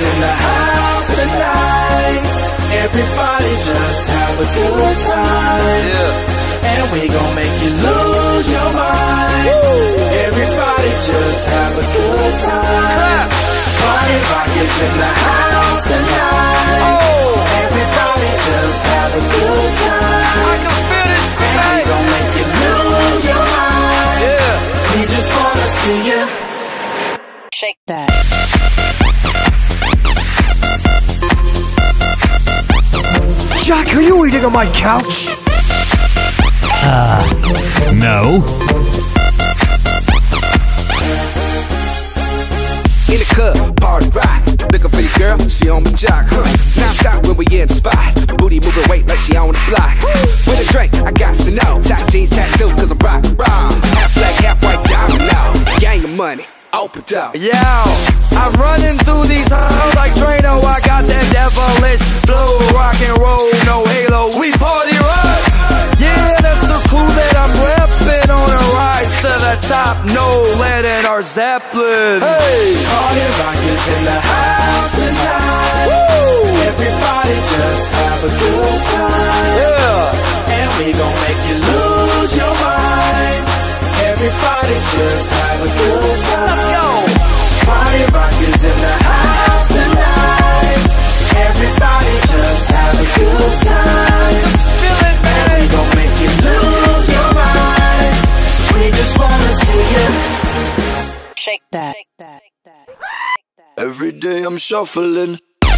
in the house tonight. Everybody just have a good time. And we gon' make you lose your mind. Everybody just have a good time. Party rock is in the house tonight. Everybody just have a good time. I can feel this and we gon' make you lose your mind. We just wanna see you shake that. Jack, are you eating on my couch? No. In the club, party rock. Looking for your girl, she on my jock. Now stop when we in the spot. Booty moving weight like she on the block. With a drink, I got to know. Top jeans tattoo, cause I'm rock raw. Half black, half white diamond now. Gang of money, open up. Yo, I'm running through these halls like Drano. I got that devilish flow. Rock and roll, no halo. We party rock. Yeah, that's the clue that I'm reppin' on a rise to the top. No lead in our Zeppelin. Hey, party rock is in the house tonight. Woo! Everybody just have a good time. Yeah, and we gon' make you lose your mind. Everybody just have a good time. Let's go. Party rock is in the house tonight. Everybody just have a good time. Feel it, man. And we gon' make you lose your mind. We just wanna see you shake that. Every day I'm shuffling.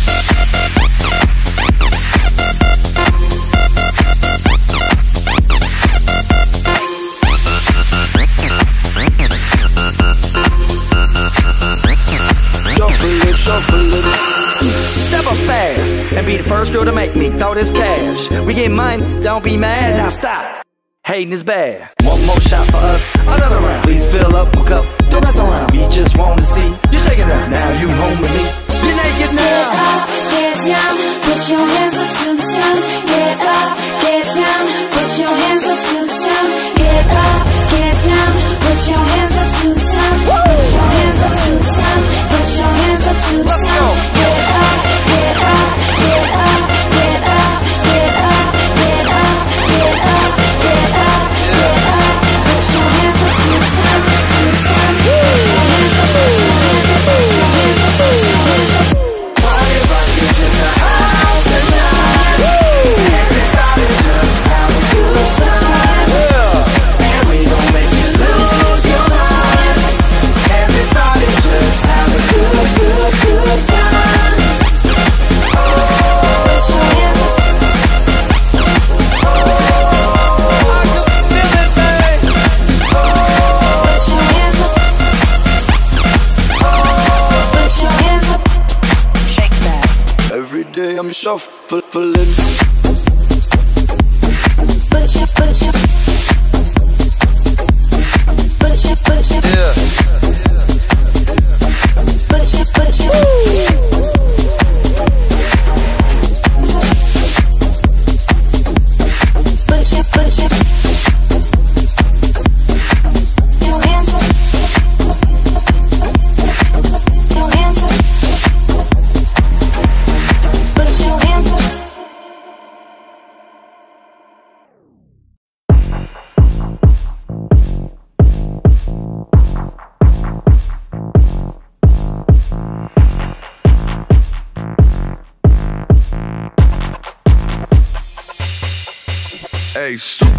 Step up fast and be the first girl to make me throw this cash. We get mine, don't be mad, now stop. Hating is bad. One more shot for us, another round. Please fill up my cup, don't mess around. We just want to see you shaking up. Now you home with me, you're naked now. Get up, get down, put your hands up to the sun. Get up, get down, put your hands up to the sun. Get up, get down, put your hands up to the sun. Put your hands up to the sun. Put your hands up to the sun. Get up, get up, get up, get up, get up, get up, get up, get up, get up. Put your hands up to the sun, to the sun. Put your hands up, put your hands up, put your hands up, put your hands up. Party rock is in the house tonight. Everybody just have a good time. And we gon' make you lose your mind. Everybody just have a good time. Put your hands up. I can feel it, man. Put your hands up. Put your hands up. Shake that. Every day I'm shuffling. Put your Yeah. put your hands up. Your hands up. Put your hands up. Hey,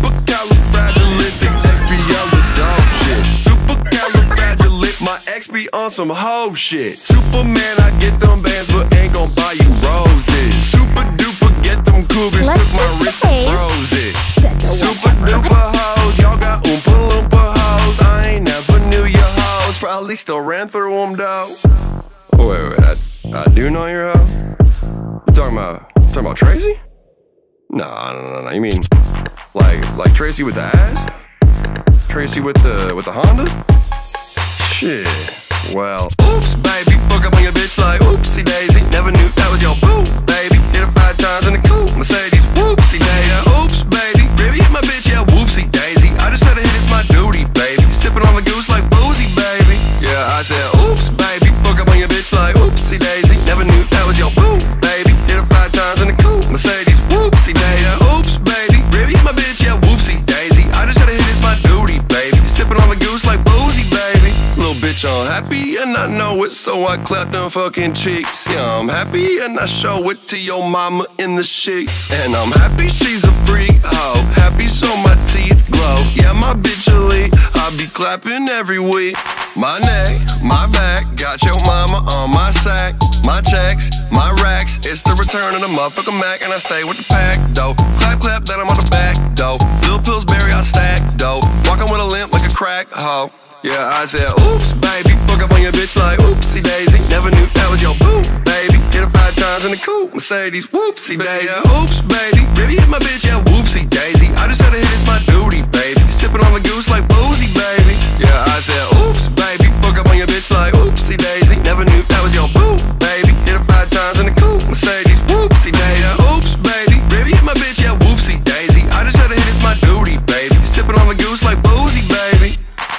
supercalifragilisticexpialidocious. Supercalifragilistic, my ex be on some hoe shit. Superman, I get them bands, but ain't gon' buy you roses. Super duper, get them cougars, Let's took my just wrist say, and froze it. Super duper hoes, y'all got oompa loompa hoes. I ain't never knew your hoes, probably still ran through them though. Oh, wait, I do know your hoe? You talking about Tracy? No, you mean like Tracy with the ass? Tracy with the Honda? Shit. Well, oops, baby, fuck up on your bitch like oopsie daisy. Never knew that was your boo, baby. Hit her 5 times in the coupe, Mercedes, whoopsie daisy. Oops, baby, baby hit my bitch, yeah, whoopsie daisy. I just had to hit, it's my duty, baby. Sipping on the goose like boozy, baby. Yeah, I said, oops, baby, fuck up on your bitch like oopsie daisy. Never knew bitch, I'm happy and I know it, so I clap them fucking cheeks. Yeah, I'm happy and I show it to your mama in the sheets. And I'm happy she's a freak hoe, happy so my teeth glow. Yeah, my bitch elite, I be clapping every week. My neck, my back, got your mama on my sack. My checks, my racks, it's the return of the motherfucking Mac. And I stay with the pack, though. Clap, clap, then I'm on the back, though. Lil Pillsbury, I stack, though. Walking with a limp like a crack hoe. Yeah, I said, oops, baby. Fuck up on your bitch like oopsie daisy. Never knew that was your boo, baby. Hit her 5 times in the coupe, Mercedes, whoopsie daisy. Yeah, oops, baby. Baby hit my bitch, yeah, whoopsie daisy. I just had to hit, it's my duty, baby. Sipping on the goose like boozy, baby. Yeah, I said, oops, baby. Fuck up on your bitch like oopsie daisy. Never knew that was your boo, baby. Hit her 5 times in the coupe, Mercedes, whoopsie daisy. Yeah, oops, baby. Baby hit my bitch, yeah, whoopsie daisy. I just had to hit, it's my duty, baby. Sipping on the goose like boozy, baby.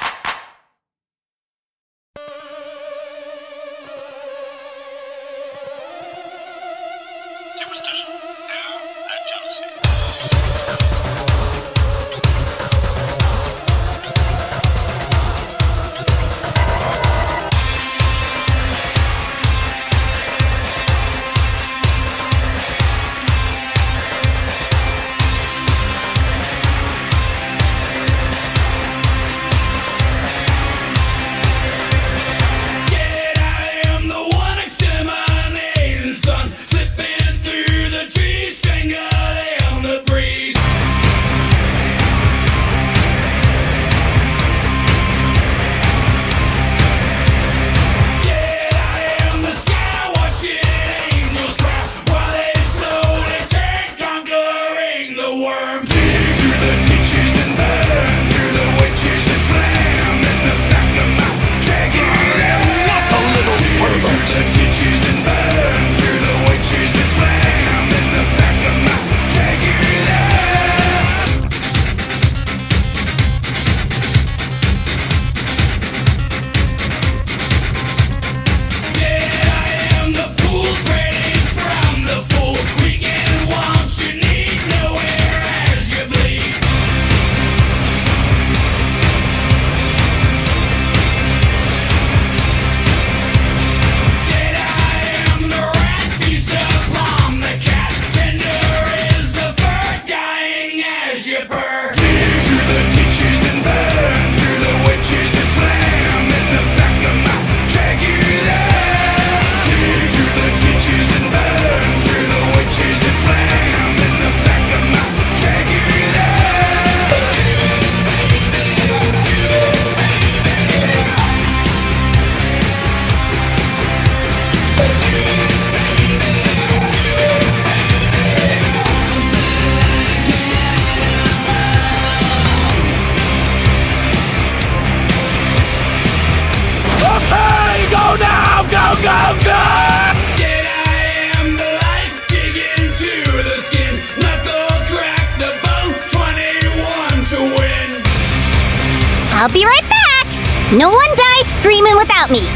I'll be right back! No one dies screaming without me!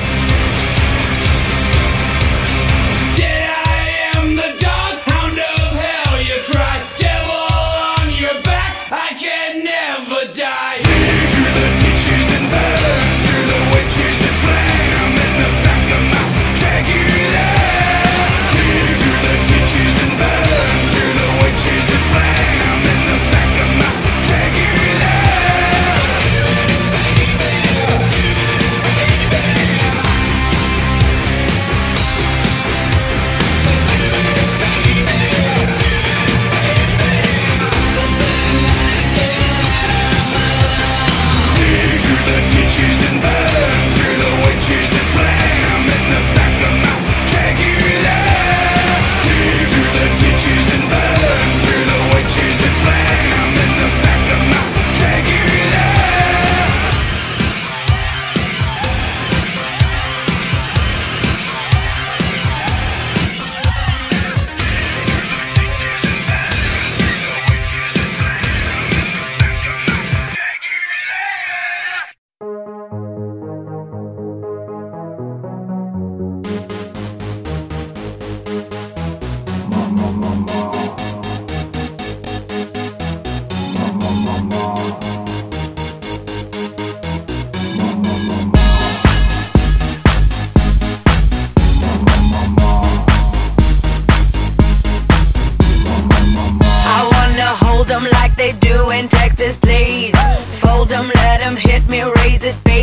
I am the dog, hound of hell, you cry. Devil on your back, I can never die. Dig through the ditches and burn through the witches and slam in the back of my Dragula. Dig through the ditches and burn through the witches and slam in the back of my Dragula.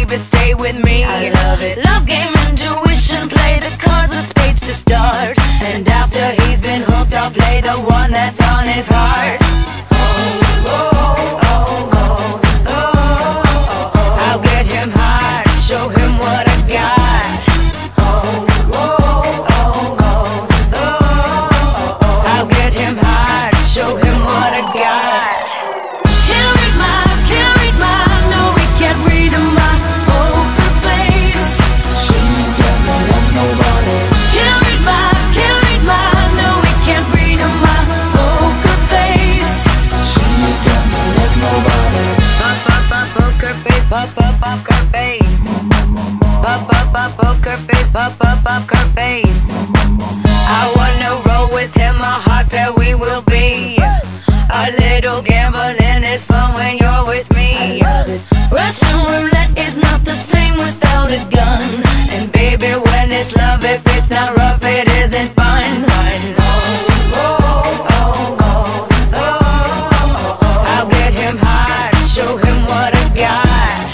baby, stay with me. I love it. Love game, intuition, play the cards with spades to start. And after he's been hooked, I'll play the one that's on his heart. I'll get him high, show him what I got. I'll get him high, show him what I got. Can't read my, no, we can't read my poker face. She's got no love, nobody. Can't read my, no, we can't read my poker face. She's got no love, nobody. Poker face, poker face. Poker face, poker face. I wanna roll with him, a hot pair we will be. A little gambling is fun when you're with me. Russian roulette is not the same without a gun. And baby, when it's love, if it's not rough, it isn't fun. I'll get him high, show him what I got.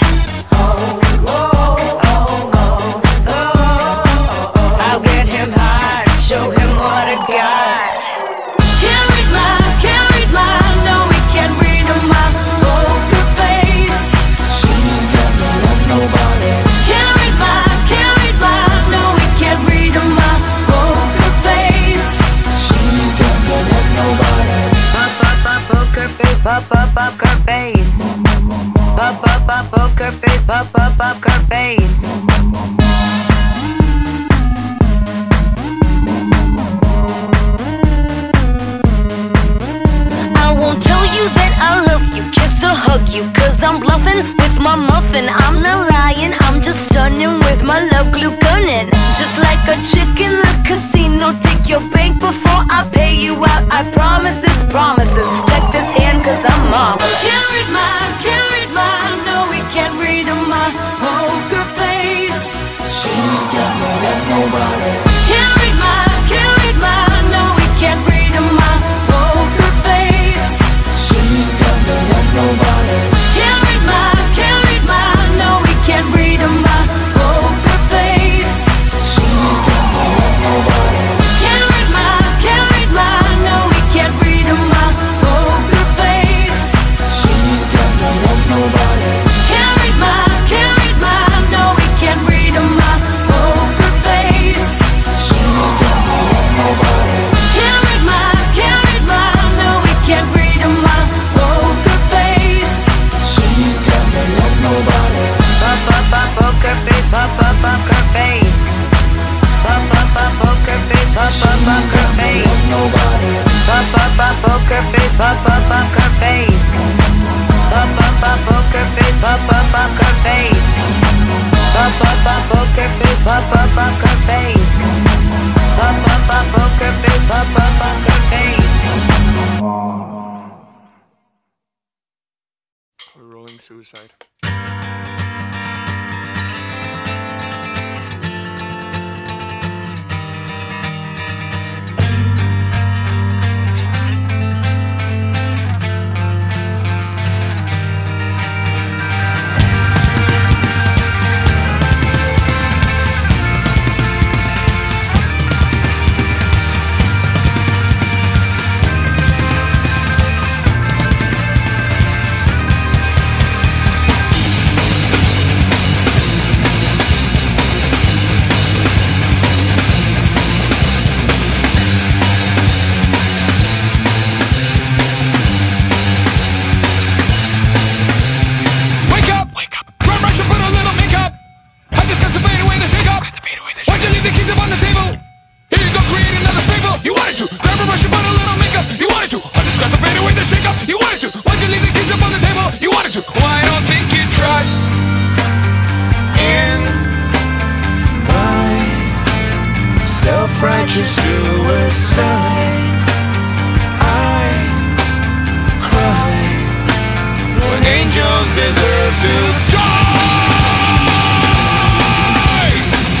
I'll get him high, show him what I got. Can't read my, no, we can't read my poker face. She's got no love, nobody. Can't read my, no, we can't read my poker face. She's got no love, nobody. Poker face, poker face. Poker face, poker face. I won't tell you that I love you, kiss or hug you, cause I'm bluffing with my muffin. I'm not lying, I'm just stunning with my love glue gunning. Just like a chick in the casino, take your bank before I pay you out. I promise this promises, check this hand cause I'm marvelous. Can't read my, no, we can't read my poker face. She's got no love, nobody. Can't read my, no, we can't read my poker face. She's got no love, nobody. Can't read my, no, we can't read my poker face. She's got no love, nobody. Can't read my, no, we can't read my poker face. She's got no love, nobody. Can't read my, no, we can't read my poker face. She's got no love, nobody. Can't read my, no, we can't read my poker face. She's got no love, nobody. Poker face, poker face. Poker face, poker face. Nobody. Poker face, poker face. Poker face, poker face. Poker face, poker face. Poker face, poker face. We're rolling suicide. Self-righteous suicide. I cry when angels deserve to die.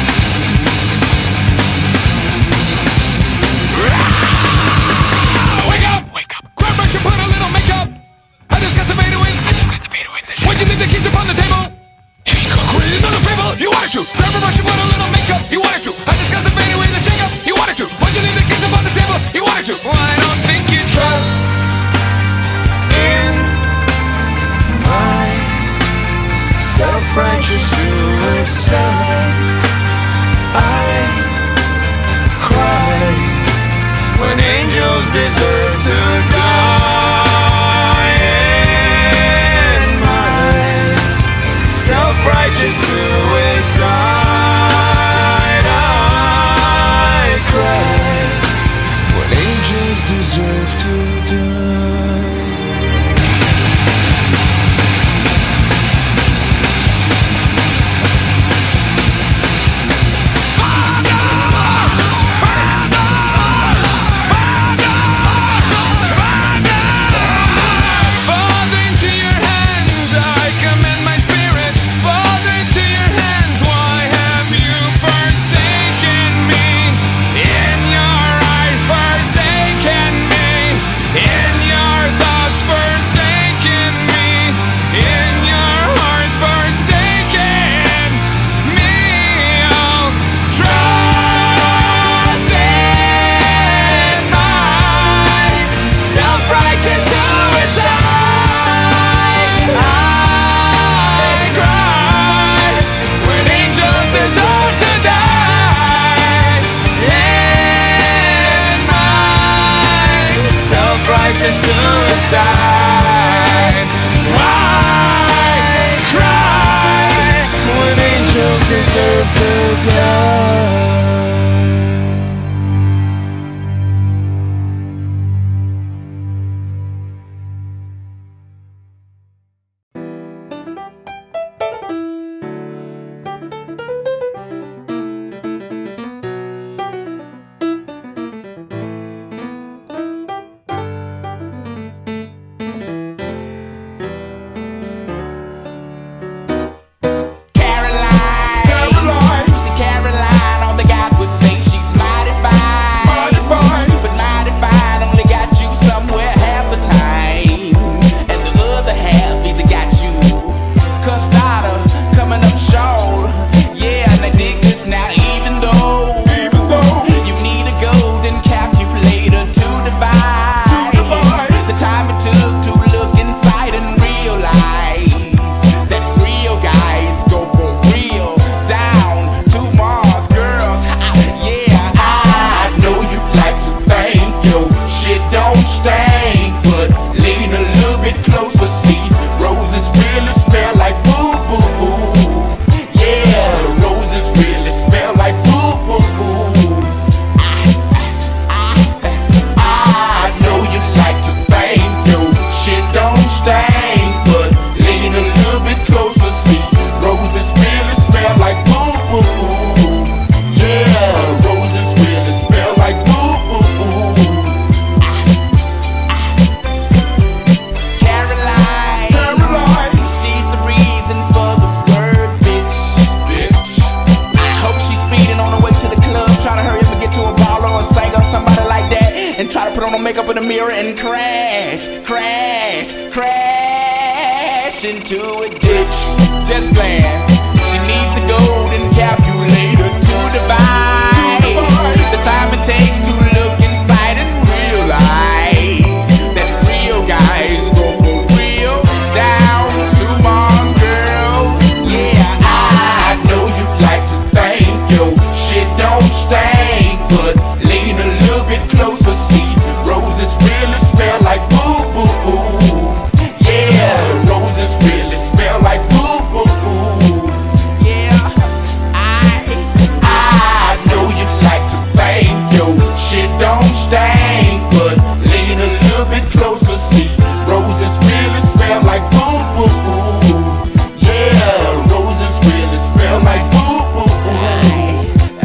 Wake up! Grab brush and put a little makeup. I just got to fade away. Why'd you leave the keys upon the table? You ain't gonna quit. wanted to. Grab a brush and put a little makeup, you wanted to. I discussed the baby with the shake up, you wanted to. Why'd you leave the kids up on the table, you wanted to. Well, I don't think you trust in my self-righteous suicide. I cry when angels deserve to die. In my self-righteous suicide, I cry when angels deserve to die. Suicide. Why cry when angels deserve to die? Makeup in the mirror and crash into a ditch. Just playing. She needs a golden calculator to divide the time it takes to look inside and realize that real guys go for real down to Mars, girl. Yeah, I know you like to think your shit don't stink, but lean a little bit closer, see. Roses really smell like boo boo boo. Yeah, roses really smell like boo boo boo. Yeah, I know you like to think your shit don't stink, but lean a little bit closer, see. Roses really smell like boo boo boo. Yeah, roses really smell like boo boo boo.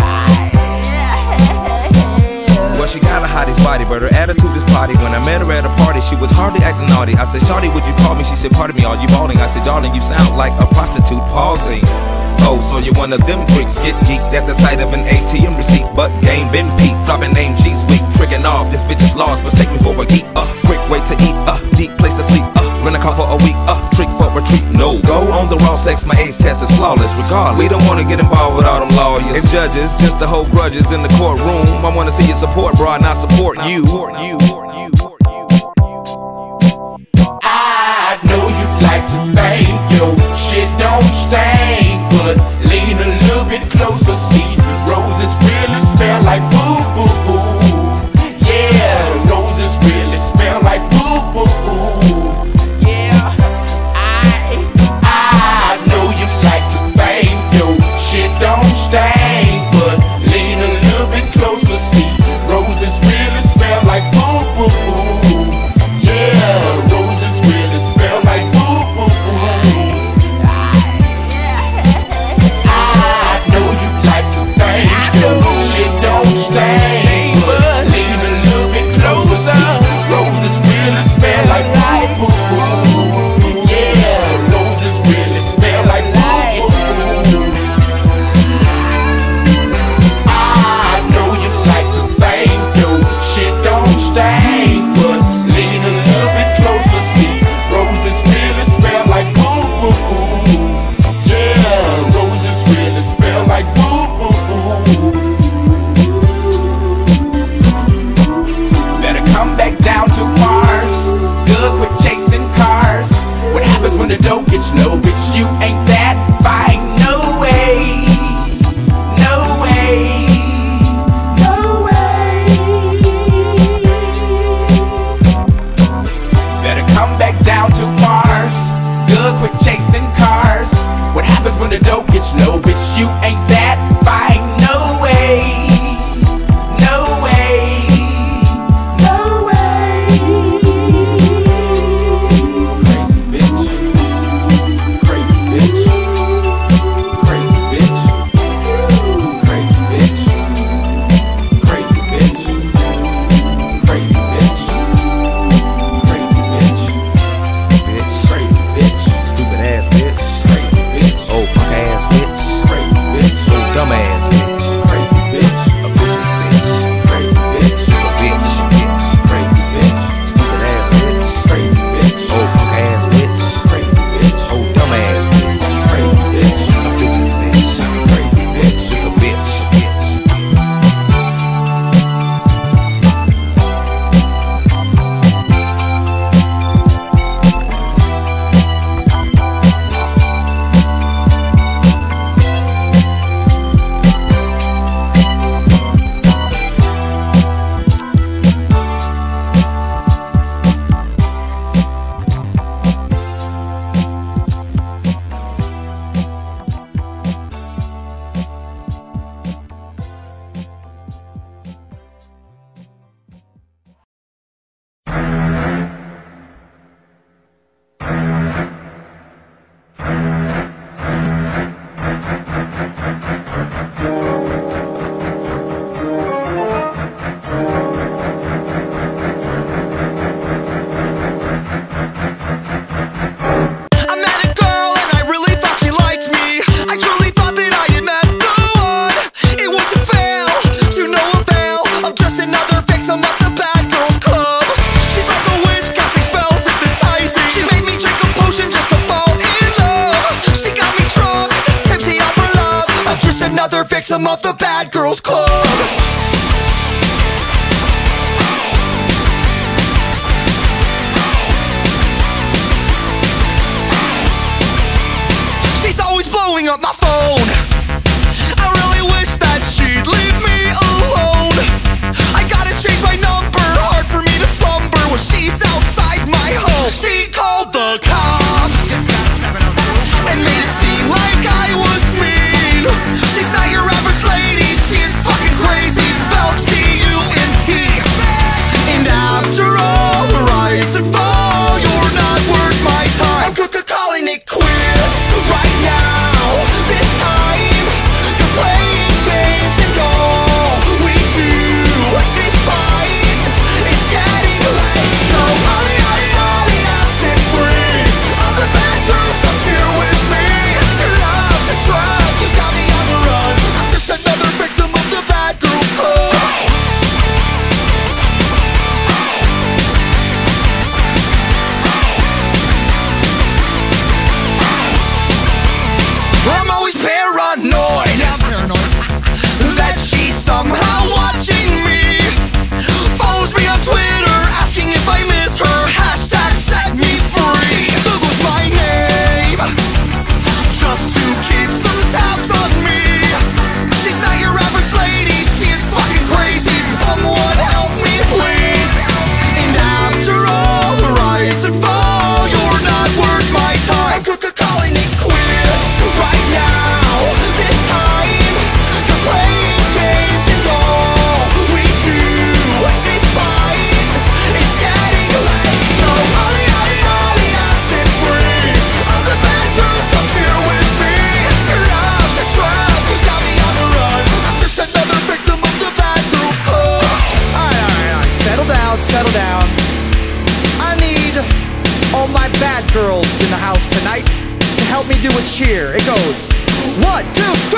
Well, she got a hottest body, but her attitude is potty. When I met her at a party, she was hardly acting naughty. I said, Shawty, would you call me? She said, pardon me, are you balling? I said, darling, you sound like a prostitute pausing. Oh, so you're one of them freaks, get geeked at the sight of an ATM receipt, but game been peaked. Dropping names, she's weak, tricking off, this bitch is lost, must take me for a geek. Quick way to eat, deep place to sleep, Rent a car for a week, trick for retreat, no. Go on the raw sex, my age test is flawless. Regardless, we don't wanna get involved with all them lawyers and judges, just to hold grudges in the courtroom. I wanna see you support, bro, not support you. I know you'd like to think your shit don't stain, but lean a little bit closer, see roses really smell like boo boo boo. Yeah, roses really smell like boo boo boo. Yeah, I know you'd like to think your shit don't stain, but lean a little bit closer, see roses really smell like boo boo boo. Yeah, roses really smell like boo boo boo. I know you like to think your shit don't stain, but lean a little bit closer, see roses really smell like boo boo boo. Yeah, roses really smell like boo boo boo. I know you like to think your shit don't stain, but lean a little bit closer, see roses really smell like boo boo boo. Yeah, roses really smell like boo boo boo. Better come back down to Mars. Good, quit chasing cars. What happens when the dough gets low? Bitch, you ain't that fine. No way. No way. No way. Better come back down to Mars. Good, quit chasing cars. What happens when the dough gets low? Bitch, you ain't that fine. No way. No way. No way. Crazy bitch. Crazy bitch. Crazy bitch. Crazy bitch. Crazy bitch. Crazy bitch. Crazy bitch. Bitch, Crazy bitch. stupid ass bitch, Crazy bitch. old punk ass bitch, Crazy bitch. old dumb ass bitch, Crazy bitch. a bitch's bitch, Crazy bitch. just a bitch, Crazy bitch. stupid ass bitch, Crazy bitch. old punk ass bitch, Crazy bitch. old dumb ass bitch, Crazy bitch. a bitch's bitch, Crazy bitch. just a bitch. Victim of the Bad Girls Club. She's always blowing up my phone. I really wish that she'd leave me alone. I gotta change my number, hard for me to slumber when she's outside my home. She called the cops and made it seem like I was mean. She's not your average lady, she is me do a cheer. It goes 1, 2,